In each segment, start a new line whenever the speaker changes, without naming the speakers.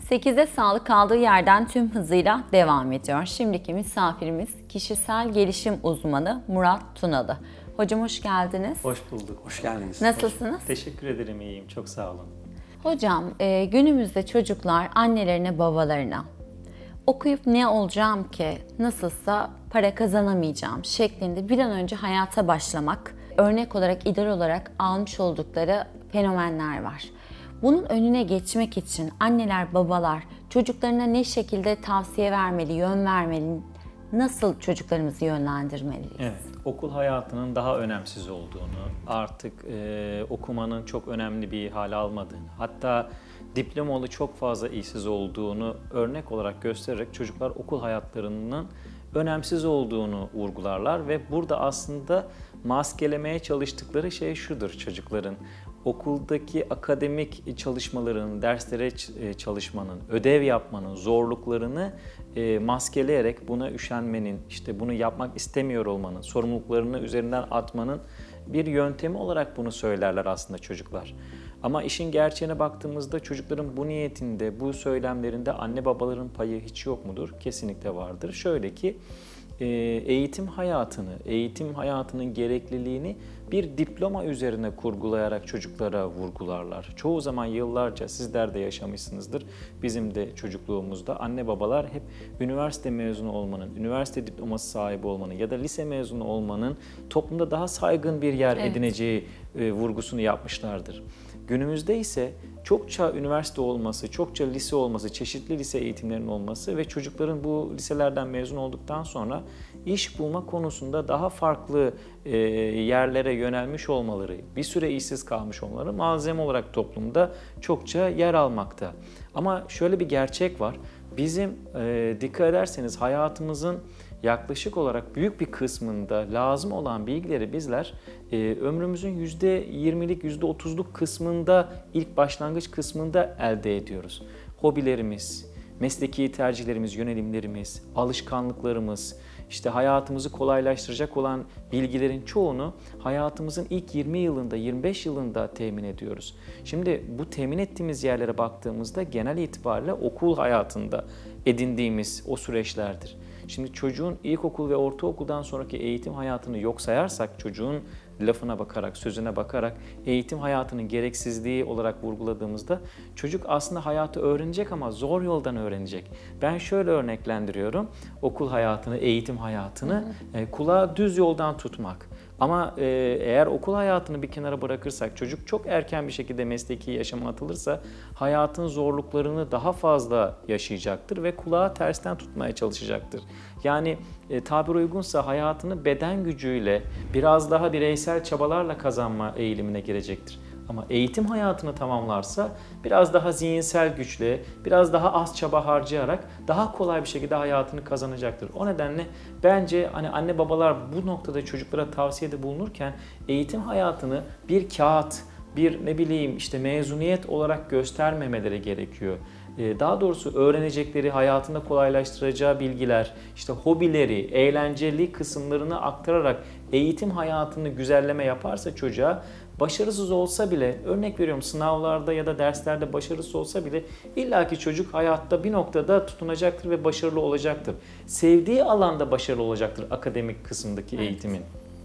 8'de sağlık kaldığı yerden tüm hızıyla devam ediyor. Şimdiki misafirimiz kişisel gelişim uzmanı Murat Tunalı. Hocam hoş geldiniz.
Hoş bulduk.
Hoş geldiniz.
Nasılsınız?
Teşekkür ederim, iyiyim. Çok sağ olun.
Hocam günümüzde çocuklar annelerine babalarına okuyup ne olacağım ki, nasılsa para kazanamayacağım şeklinde bir an önce hayata başlamak, örnek olarak, idol olarak almış oldukları fenomenler var. Bunun önüne geçmek için anneler, babalar çocuklarına ne şekilde tavsiye vermeli, yön vermeli, nasıl çocuklarımızı yönlendirmeliyiz?
Evet, okul hayatının daha önemsiz olduğunu, artık okumanın çok önemli bir hale almadığını, hatta diplomalı çok fazla işsiz olduğunu örnek olarak göstererek çocuklar okul hayatlarının önemsiz olduğunu vurgularlar ve burada aslında maskelemeye çalıştıkları şey şudur: çocukların okuldaki akademik çalışmaların, derslere çalışmanın, ödev yapmanın zorluklarını maskeleyerek buna üşenmenin, işte bunu yapmak istemiyor olmanın, sorumluluklarını üzerinden atmanın bir yöntemi olarak bunu söylerler aslında çocuklar. Ama işin gerçeğine baktığımızda çocukların bu niyetinde, bu söylemlerinde anne babaların payı hiç yok mudur? Kesinlikle vardır. Şöyle ki eğitim hayatının gerekliliğini bir diploma üzerine kurgulayarak çocuklara vurgularlar. Çoğu zaman yıllarca sizler de yaşamışsınızdır. Bizim de çocukluğumuzda anne babalar hep üniversite mezunu olmanın, üniversite diploması sahibi olmanın ya da lise mezunu olmanın toplumda daha saygın bir yer edineceği vurgusunu yapmışlardır. Günümüzde ise çokça üniversite olması, çokça lise olması, çeşitli lise eğitimlerinin olması ve çocukların bu liselerden mezun olduktan sonra iş bulma konusunda daha farklı yerlere yönelmiş olmaları, bir süre işsiz kalmış olmaları malzeme olarak toplumda çokça yer almakta. Ama şöyle bir gerçek var. Bizim dikkat ederseniz hayatımızın yaklaşık olarak büyük bir kısmında lazım olan bilgileri bizler ömrümüzün %20'lik, %30'luk kısmında, ilk başlangıç kısmında elde ediyoruz. Hobilerimiz, mesleki tercihlerimiz, yönelimlerimiz, alışkanlıklarımız, işte hayatımızı kolaylaştıracak olan bilgilerin çoğunu hayatımızın ilk 20 yılında, 25 yılında temin ediyoruz. Şimdi bu temin ettiğimiz yerlere baktığımızda genel itibariyle okul hayatında edindiğimiz o süreçlerdir. Şimdi çocuğun ilkokul ve ortaokuldan sonraki eğitim hayatını yok sayarsak, çocuğun lafına bakarak, sözüne bakarak eğitim hayatının gereksizliği olarak vurguladığımızda çocuk aslında hayatı öğrenecek ama zor yoldan öğrenecek. Ben şöyle örneklendiriyorum okul hayatını, eğitim hayatını, kulağı düz yoldan tutmak. Ama eğer okul hayatını bir kenara bırakırsak, çocuk çok erken bir şekilde mesleki yaşama atılırsa hayatın zorluklarını daha fazla yaşayacaktır ve kulağı tersten tutmaya çalışacaktır. Yani tabir uygunsa hayatını beden gücüyle, biraz daha bireysel çabalarla kazanma eğilimine girecektir. Ama eğitim hayatını tamamlarsa biraz daha zihinsel güçle, biraz daha az çaba harcayarak daha kolay bir şekilde hayatını kazanacaktır. O nedenle bence anne babalar bu noktada çocuklara tavsiyede bulunurken eğitim hayatını bir kağıt, bir mezuniyet olarak göstermemeleri gerekiyor. Daha doğrusu öğrenecekleri, hayatında kolaylaştıracağı bilgiler, işte hobileri, eğlenceli kısımlarını aktararak eğitim hayatını güzelleme yaparsa çocuğa, başarısız olsa bile, örnek veriyorum sınavlarda ya da derslerde başarısız olsa bile illaki çocuk hayatta bir noktada tutunacaktır ve başarılı olacaktır. Sevdiği alanda başarılı olacaktır akademik kısımdaki eğitimin.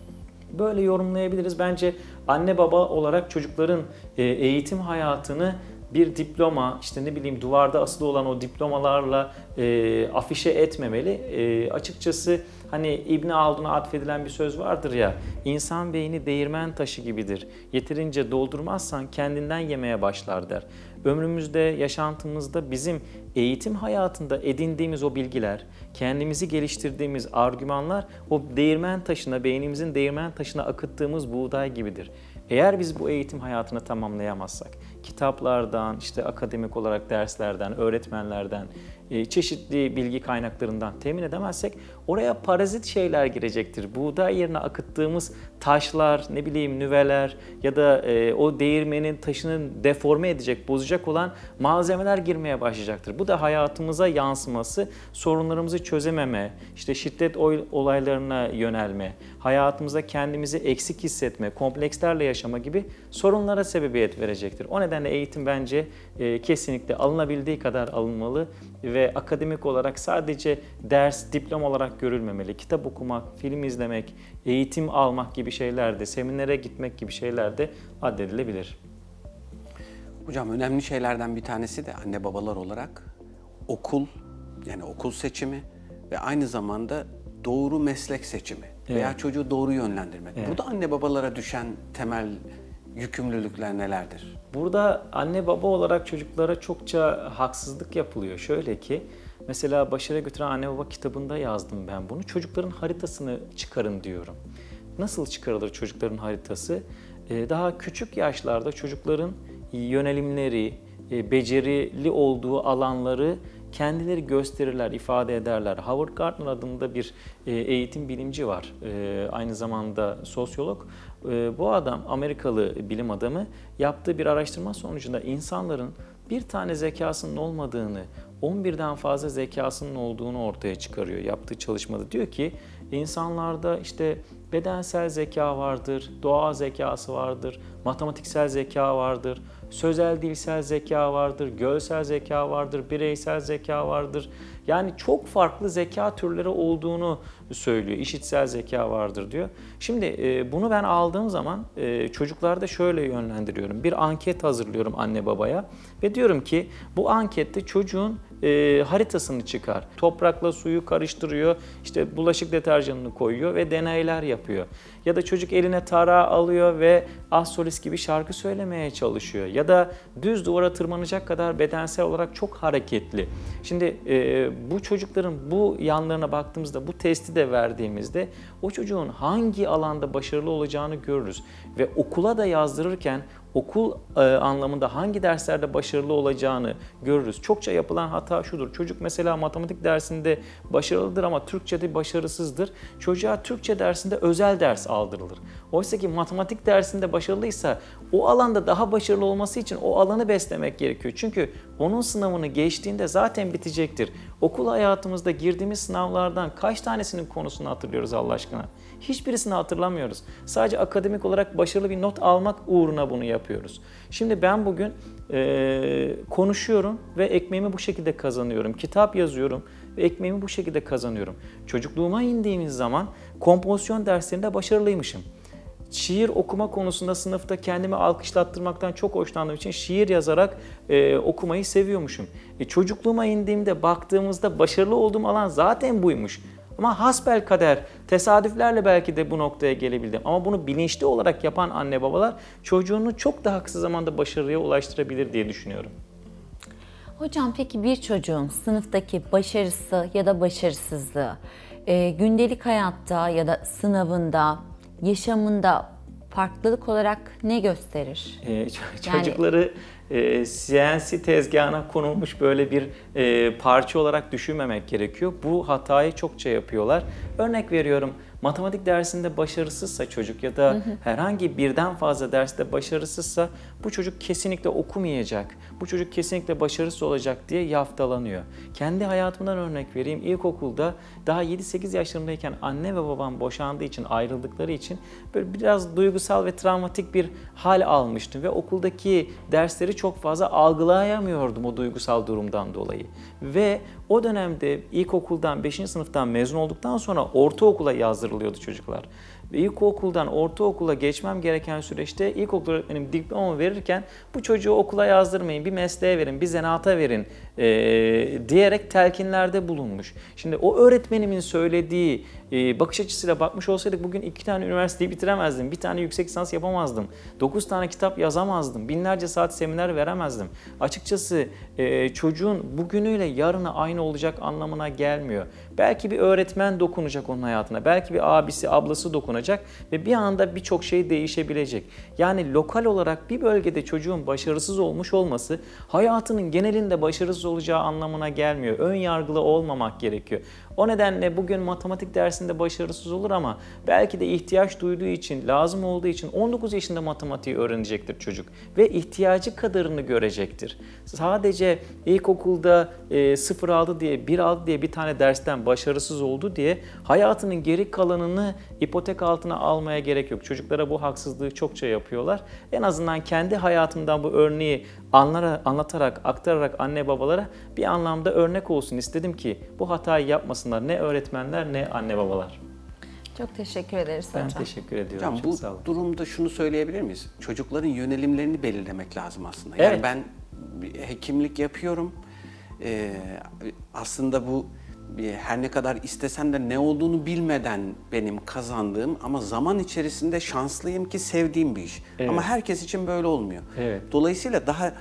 Böyle yorumlayabiliriz. Bence anne baba olarak çocukların eğitim hayatını bir diploma, duvarda asılı olan o diplomalarla afişe etmemeli. Açıkçası İbn Haldun'a atfedilen bir söz vardır ya, insan beyni değirmen taşı gibidir. Yeterince doldurmazsan kendinden yemeye başlar der. Ömrümüzde, yaşantımızda bizim eğitim hayatında edindiğimiz o bilgiler, kendimizi geliştirdiğimiz argümanlar o değirmen taşına, beynimizin değirmen taşına akıttığımız buğday gibidir. Eğer biz bu eğitim hayatını tamamlayamazsak, kitaplardan, akademik olarak derslerden, öğretmenlerden, çeşitli bilgi kaynaklarından temin edemezsek oraya parazit şeyler girecektir. Buğday yerine akıttığımız taşlar, nüveler ya da o değirmenin taşını deforme edecek, bozacak olan malzemeler girmeye başlayacaktır. Bu da hayatımıza yansıması, sorunlarımızı çözememe, şiddet olaylarına yönelme, hayatımızda kendimizi eksik hissetme, komplekslerle yaşama gibi sorunlara sebebiyet verecektir. O nedenle nedenle eğitim bence kesinlikle alınabildiği kadar alınmalı ve akademik olarak sadece ders, diploma olarak görülmemeli. Kitap okumak, film izlemek, eğitim almak gibi şeyler de, seminere gitmek gibi şeyler de addedilebilir.
Hocam önemli şeylerden bir tanesi de anne babalar olarak okul, yani okul seçimi ve aynı zamanda doğru meslek seçimi veya çocuğu doğru yönlendirmek.
Evet.
Burada anne babalara düşen temel yükümlülükler nelerdir?
Burada anne baba olarak çocuklara çokça haksızlık yapılıyor. Şöyle ki, mesela Başarıya Götüren Anne Baba kitabında yazdım ben bunu. Çocukların haritasını çıkarın diyorum. Nasıl çıkarılır çocukların haritası? Daha küçük yaşlarda çocukların yönelimleri, becerili olduğu alanları kendileri gösterirler, ifade ederler. Howard Gardner adında bir eğitim bilimci var, aynı zamanda sosyolog. Bu adam, Amerikalı bilim adamı, yaptığı bir araştırma sonucunda insanların bir tane zekasının olmadığını, 11'den fazla zekasının olduğunu ortaya çıkarıyor yaptığı çalışmada. Diyor ki, insanlarda işte bedensel zeka vardır, doğa zekası vardır, matematiksel zeka vardır, sözel dilsel zeka vardır, görsel zeka vardır, bireysel zeka vardır. Yani çok farklı zeka türleri olduğunu söylüyor. İşitsel zeka vardır diyor. Şimdi bunu ben aldığım zaman çocuklarda şöyle yönlendiriyorum. Bir anket hazırlıyorum anne babaya ve diyorum ki bu ankette çocuğun haritasını çıkar. Toprakla suyu karıştırıyor, işte bulaşık deterjanını koyuyor ve deneyler yapıyor. Ya da çocuk eline tarağı alıyor ve az solist gibi şarkı söylemeye çalışıyor. Ya da düz duvara tırmanacak kadar bedensel olarak çok hareketli. Şimdi bu çocukların bu yanlarına baktığımızda, bu testi de verdiğimizde o çocuğun hangi alanda başarılı olacağını görürüz. Ve okula da yazdırırken okul anlamında hangi derslerde başarılı olacağını görürüz. Çokça yapılan hata şudur. Çocuk mesela matematik dersinde başarılıdır ama Türkçe'de başarısızdır. Çocuğa Türkçe dersinde özel ders aldırılır. Oysa ki matematik dersinde başarılıysa o alanda daha başarılı olması için o alanı beslemek gerekiyor. Çünkü onun sınavını geçtiğinde zaten bitecektir. Okul hayatımızda girdiğimiz sınavlardan kaç tanesinin konusunu hatırlıyoruz Allah aşkına? Hiçbirisini hatırlamıyoruz. Sadece akademik olarak başarılı bir not almak uğruna bunu yapıyoruz. Şimdi ben bugün konuşuyorum ve ekmeğimi bu şekilde kazanıyorum. Kitap yazıyorum ve ekmeğimi bu şekilde kazanıyorum. Çocukluğuma indiğimiz zaman kompozisyon derslerinde başarılıymışım. Şiir okuma konusunda sınıfta kendimi alkışlattırmaktan çok hoşlandığım için şiir yazarak okumayı seviyormuşum. Çocukluğuma indiğimde baktığımızda başarılı olduğum alan zaten buymuş. Ama hasbelkader tesadüflerle belki de bu noktaya gelebildim. Ama bunu bilinçli olarak yapan anne babalar çocuğunu çok daha kısa zamanda başarıya ulaştırabilir diye düşünüyorum.
Hocam peki bir çocuğun sınıftaki başarısı ya da başarısızlığı gündelik hayatta ya da sınavında, yaşamında farklılık olarak ne gösterir?
Çocukları CNC tezgahına konulmuş böyle bir parça olarak düşünmemek gerekiyor. Bu hatayı çokça yapıyorlar. Örnek veriyorum, matematik dersinde başarısızsa çocuk ya da herhangi birden fazla derste başarısızsa bu çocuk kesinlikle okumayacak, bu çocuk kesinlikle başarısız olacak diye yaftalanıyor. Kendi hayatımdan örnek vereyim. İlkokulda daha 7-8 yaşlarındayken anne ve babam boşandığı için, ayrıldıkları için böyle biraz duygusal ve travmatik bir hal almıştım ve okuldaki dersleri çok fazla algılayamıyordum o duygusal durumdan dolayı. Ve o dönemde ilkokuldan 5. sınıftan mezun olduktan sonra ortaokula yazdırılıyordu çocuklar. Ve ilkokuldan ortaokula geçmem gereken süreçte ilkokul öğretmenim diplomamı verirken bu çocuğu okula yazdırmayın, bir mesleğe verin, bir zanaata verin diyerek telkinlerde bulunmuş. Şimdi o öğretmenimin söylediği bakış açısıyla bakmış olsaydık bugün 2 tane üniversiteyi bitiremezdim, 1 tane yüksek lisans yapamazdım, 9 tane kitap yazamazdım, binlerce saat seminer veremezdim. Açıkçası çocuğun bugünüyle yarını aynı olacak anlamına gelmiyor. Belki bir öğretmen dokunacak onun hayatına, belki bir abisi, ablası dokunacak ve bir anda birçok şey değişebilecek. Yani lokal olarak bir bölgede çocuğun başarısız olmuş olması hayatının genelinde başarısız başarısız olacağı anlamına gelmiyor. Ön yargılı olmamak gerekiyor. O nedenle bugün matematik dersinde başarısız olur ama belki de ihtiyaç duyduğu için, lazım olduğu için 19 yaşında matematiği öğrenecektir çocuk ve ihtiyacı kadarını görecektir. Sadece ilkokulda 0 aldı diye, 1 aldı diye bir tane dersten başarısız oldu diye hayatının geri kalanını ipotek altına almaya gerek yok. Çocuklara bu haksızlığı çokça yapıyorlar. En azından kendi hayatımdan bu örneği anlatarak, aktararak anne babalara bir anlamda örnek olsun istedim ki bu hatayı yapmasınlar ne öğretmenler ne anne babalar.
Çok teşekkür ederiz hocam.
Ben teşekkür ediyorum.
Hocam
çok
bu
sağ olun.
durumda şunu söyleyebilir miyiz? Çocukların yönelimlerini belirlemek lazım aslında. Yani
Evet.
ben bir hekimlik yapıyorum. Aslında bu her ne kadar istesem de ne olduğunu bilmeden benim kazandığım ama zaman içerisinde şanslıyım ki sevdiğim bir iş.
Evet.
Ama herkes için böyle olmuyor.
Evet.
Dolayısıyla daha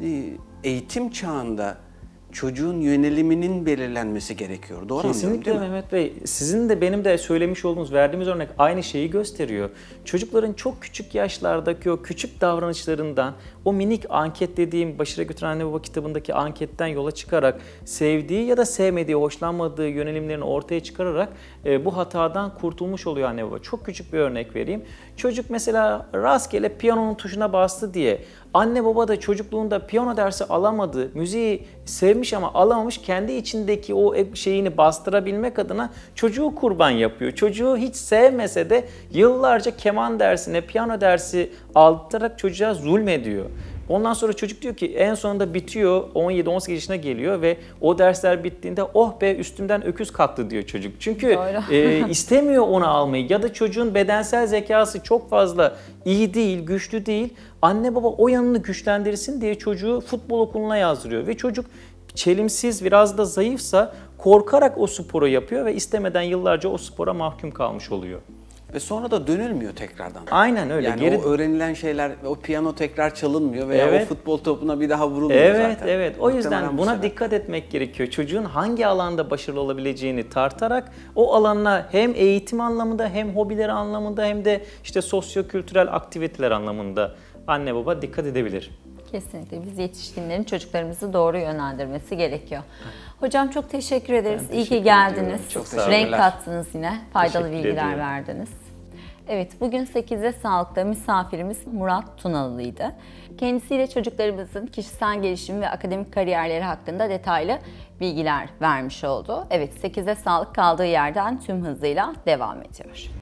eğitim çağında çocuğun yöneliminin belirlenmesi gerekiyor. Doğru anlıyorum
Kesinlikle
değil mi?
Mehmet Bey. Sizin de benim de söylemiş olduğunuz, verdiğimiz örnek aynı şeyi gösteriyor. Çocukların çok küçük yaşlardaki o küçük davranışlarından, o minik anket dediğim Başarı Götüren Anne Baba kitabındaki anketten yola çıkarak sevdiği ya da sevmediği, hoşlanmadığı yönelimlerini ortaya çıkararak bu hatadan kurtulmuş oluyor anne baba. Çok küçük bir örnek vereyim. Çocuk mesela rastgele piyanonun tuşuna bastı diye anne baba da çocukluğunda piyano dersi alamadı, müziği sevmiş ama alamamış, kendi içindeki o şeyini bastırabilmek adına çocuğu kurban yapıyor. Çocuğu hiç sevmese de yıllarca keman dersine, piyano dersi aldırarak çocuğa zulmediyor. Ondan sonra çocuk diyor ki en sonunda bitiyor, 17-18 yaşına geliyor ve o dersler bittiğinde oh be üstümden öküz kalktı diyor çocuk. Çünkü istemiyor onu almayı ya da çocuğun bedensel zekası çok fazla iyi değil, güçlü değil. Anne baba o yanını güçlendirsin diye çocuğu futbol okuluna yazdırıyor ve çocuk çelimsiz, biraz da zayıfsa korkarak o sporu yapıyor ve istemeden yıllarca o spora mahkum kalmış oluyor.
Ve sonra da dönülmüyor tekrardan.
Aynen öyle.
Yani o öğrenilen şeyler, o piyano tekrar çalınmıyor veya
Evet.
o futbol topuna bir daha vurulmuyor
Evet,
zaten.
evet. O yüzden
Muhtemelen bu
buna
sebep.
dikkat etmek gerekiyor. Çocuğun hangi alanda başarılı olabileceğini tartarak o alanına hem eğitim anlamında hem hobileri anlamında hem de işte sosyo-kültürel aktiviteler anlamında anne baba dikkat edebilir.
Kesinlikle biz yetişkinlerin çocuklarımızı doğru yönlendirmesi gerekiyor. Hocam çok teşekkür ederiz.
Ben
İyi ki
teşekkür
geldiniz.
ediyorum. Çok
sağ olun.
Renk kattınız yine. Faydalı
Teşekkür
bilgiler
ediyorum.
verdiniz. Evet, bugün 8'de Sağlık'ta misafirimiz Murat Tunalı'ydı. Kendisiyle çocuklarımızın kişisel gelişim ve akademik kariyerleri hakkında detaylı bilgiler vermiş oldu. Evet, 8'de Sağlık kaldığı yerden tüm hızıyla devam ediyor.